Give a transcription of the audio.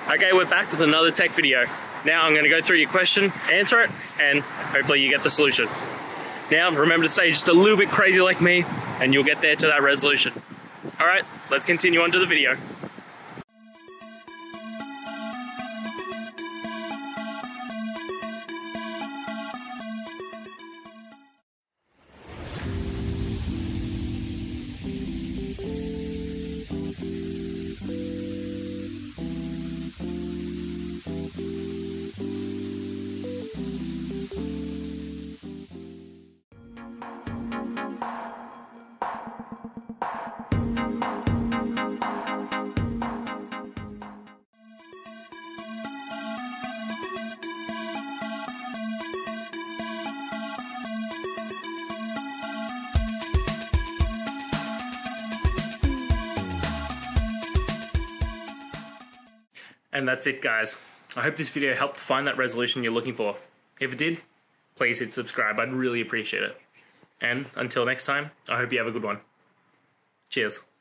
Okay, we're back with another tech video. Now I'm going to go through your question, answer it, and hopefully you get the solution. Now remember to stay just a little bit crazy like me, and you'll get there to that resolution. Alright, let's continue on to the video. And that's it, guys. I hope this video helped find that resolution you're looking for. If it did, please hit subscribe. I'd really appreciate it. And until next time, I hope you have a good one. Cheers.